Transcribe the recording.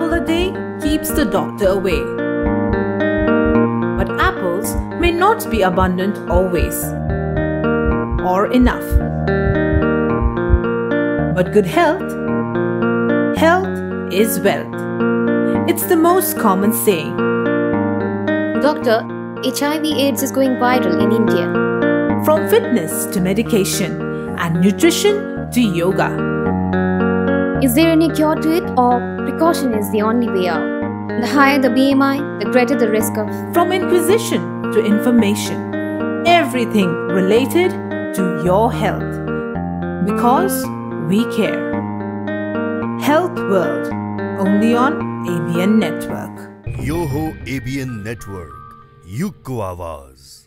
apple a day keeps the doctor away. But apples may not be abundant always, or enough. But good health is wealth. It's the most common saying. Doctor, HIV/AIDS is going viral in India. From fitness to medication and nutrition to yoga. Is there any cure to it, or precaution is the only way out? The higher the BMI, the greater the risk of... From inquisition to information, everything related to your health. Because we care. Health World, only on ABN Network. यो हो ABN network, युग को आवाज।